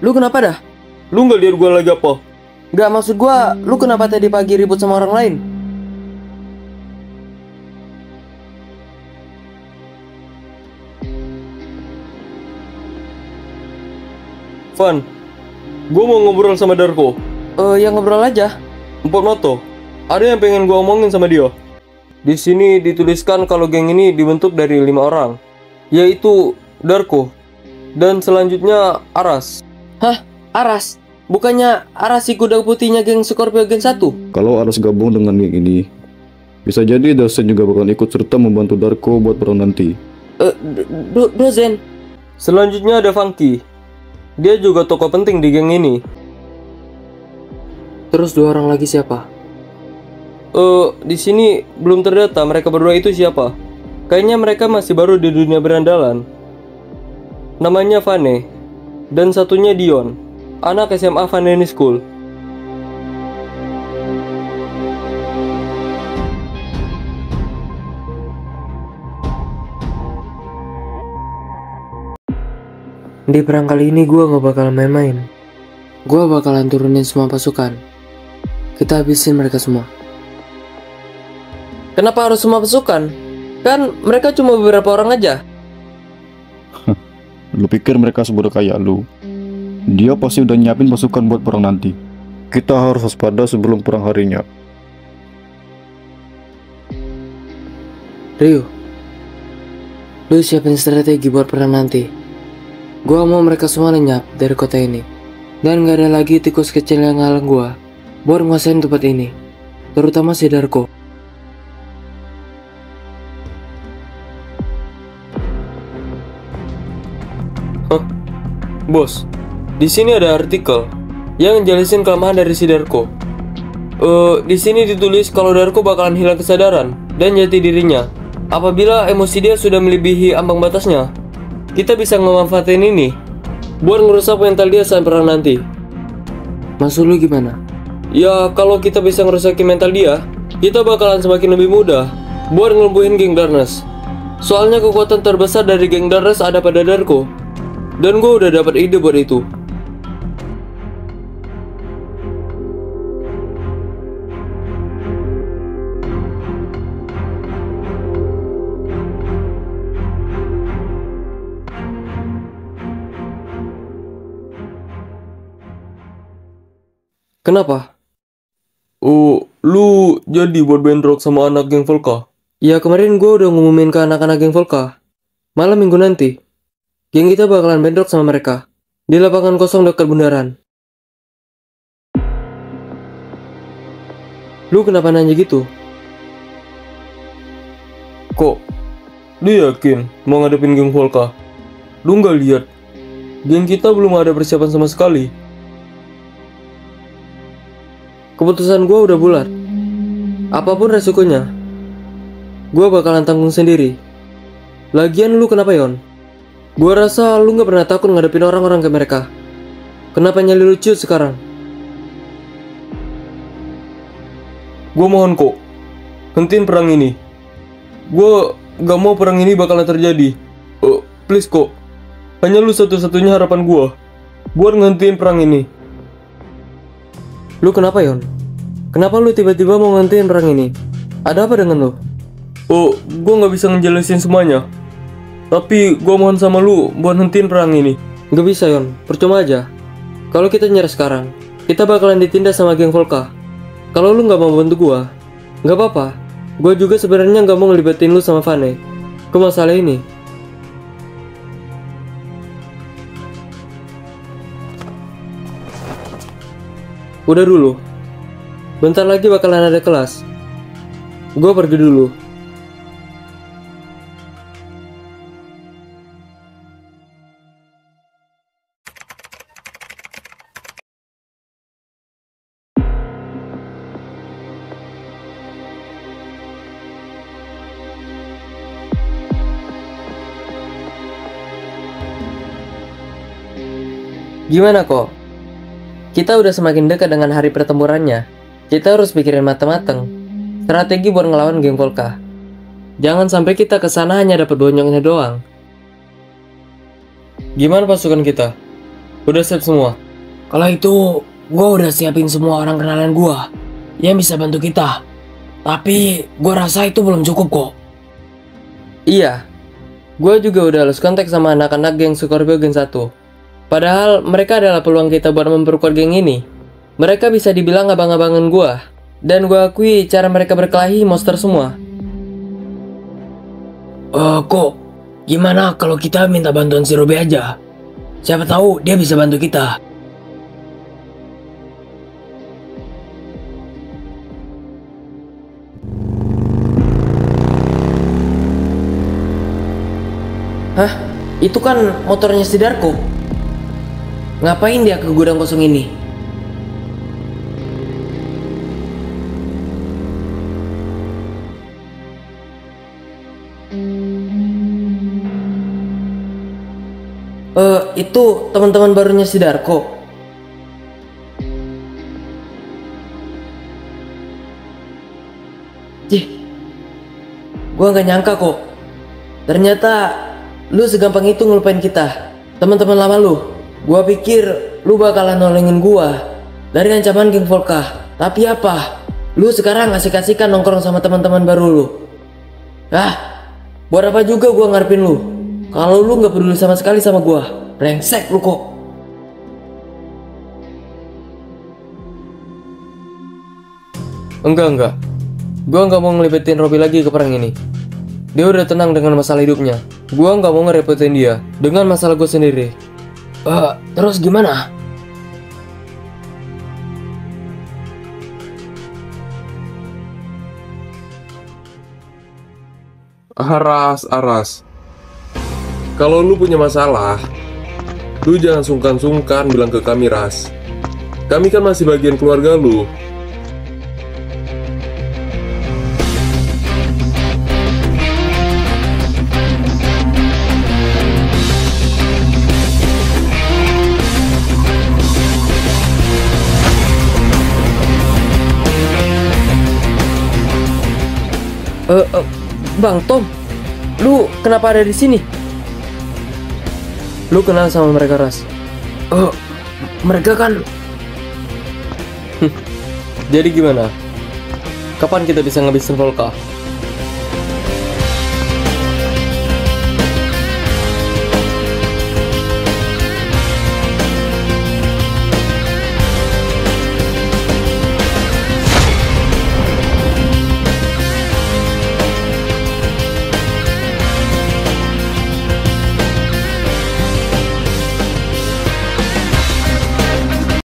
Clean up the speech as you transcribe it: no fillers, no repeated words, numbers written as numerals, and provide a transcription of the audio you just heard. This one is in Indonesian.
Lu kenapa dah? Lu nggak lihat gua lagi apa? Gak, maksud gua, lu kenapa tadi pagi ribut sama orang lain? Van, gua mau ngobrol sama Darko. Ya ngobrol aja. Empat Moto, ada yang pengen gua omongin sama dia. Di sini dituliskan kalau geng ini dibentuk dari 5 orang, yaitu Darko, dan selanjutnya Aras. Hah? Aras? Bukannya Aras si kuda putihnya geng Scorpio Gen 1? Kalau Aras gabung dengan geng ini, bisa jadi dosen juga bakal ikut serta membantu Darko buat perang nanti. Dosen? Selanjutnya ada Funky. Dia juga tokoh penting di geng ini. Terus 2 orang lagi siapa? Di sini belum terdata mereka berdua itu siapa. Kayaknya mereka masih baru di dunia berandalan. Namanya Vane, dan satunya Dion, anak SMA Vaneni School. Di perang kali ini gue gak bakalan main-main. Gue bakalan turunin semua pasukan. Kita habisin mereka semua. Kenapa harus semua pasukan? Kan mereka cuma beberapa orang aja. Lu pikir mereka sebodoh kayak lu? Dia pasti udah nyiapin pasukan buat perang nanti. Kita harus waspada sebelum perang harinya. Rio, lu siapin strategi buat perang nanti. Gua mau mereka semua lenyap dari kota ini. Dan gak ada lagi tikus kecil yang ngalang gua buat nguasain tempat ini. Terutama si Darko. Bos, di sini ada artikel yang jelasin kelemahan dari si Darko. Di sini ditulis kalau Darko bakalan hilang kesadaran dan jati dirinya apabila emosi dia sudah melebihi ambang batasnya. Kita bisa memanfaatin ini buat ngerusak mental dia saat perang nanti. Maksud lu gimana? Ya, kalau kita bisa ngerusakin mental dia, kita bakalan semakin lebih mudah buat ngelumpuhin geng Darkness. Soalnya kekuatan terbesar dari geng Darkness ada pada Darko. Dan gue udah dapat ide buat itu. Kenapa? Oh, lu jadi buat bentrok sama anak geng Volka? Ya kemarin gue udah ngumumin ke anak-anak geng Volka. Malam minggu nanti geng kita bakalan bentrok sama mereka di lapangan kosong dekat bundaran. Lu kenapa nanya gitu? Kok lu yakin mau ngadepin geng Volka? Lu nggak lihat geng kita belum ada persiapan sama sekali. Keputusan gue udah bulat. Apapun resikonya, gue bakalan tanggung sendiri. Lagian lu kenapa, Yon? Gue rasa lu gak pernah takut ngadepin orang-orang kayak mereka. Kenapa nyali lucu sekarang? Gue mohon kok, hentiin perang ini. Gue gak mau perang ini bakalan terjadi. Please kok, hanya lu satu-satunya harapan gue buat ngehentiin perang ini. Lu kenapa, Yon? Kenapa lu tiba-tiba mau ngentiin perang ini? Ada apa dengan lu? Gue gak bisa ngejelasin semuanya. Tapi gue mohon sama lu buat hentiin perang ini. Gak bisa, Yon, percuma aja. Kalau kita nyerah sekarang, kita bakalan ditindas sama geng Volka. Kalau lu gak mau bantu gue, gak apa-apa. Gue juga sebenarnya gak mau ngelibatin lu sama Vane ke masalah ini. Udah dulu, bentar lagi bakalan ada kelas. Gue pergi dulu. Gimana kok? Kita udah semakin dekat dengan hari pertempurannya. Kita harus pikirin mateng-mateng strategi buat ngelawan geng Volka. Jangan sampai kita kesana hanya dapat bonyoknya doang. Gimana pasukan kita? Udah siap semua? Kalau itu, gue udah siapin semua orang kenalan gue yang bisa bantu kita. Tapi gue rasa itu belum cukup kok. Iya, gue juga udah lost kontak sama anak-anak geng Scorpio Gen 1. Padahal mereka adalah peluang kita buat memperkuat geng ini. Mereka bisa dibilang abang-abangan gue. Dan gue akui cara mereka berkelahi monster semua. Kok, gimana kalau kita minta bantuan si Robby aja? Siapa tahu dia bisa bantu kita. Hah? Itu kan motornya si Darko. Ngapain dia ke gudang kosong ini? Itu teman-teman barunya si Darko. Cih, gua nggak nyangka kok. Ternyata lu segampang itu ngelupain kita, teman-teman lama lu. Gua pikir lu bakalan nolongin gua dari ancaman geng Volka. Tapi apa? Lu sekarang asik-asikan nongkrong sama teman-teman baru lu. Buat apa juga gua ngarepin lu kalau lu nggak peduli sama sekali sama gua. Brengsek lu kok. Enggak. Gua nggak mau ngelibetin Robby lagi ke perang ini. Dia udah tenang dengan masalah hidupnya. Gua nggak mau ngerepotin dia dengan masalah gue sendiri. Terus gimana? Aras. Kalau lu punya masalah, lu jangan sungkan-sungkan bilang ke kami, Ras. Kami kan masih bagian keluarga lu. Bang Tom, lu kenapa ada di sini? Lu kenal sama mereka, Ras? Mereka kan... Jadi gimana? Kapan kita bisa ngabisin Volka?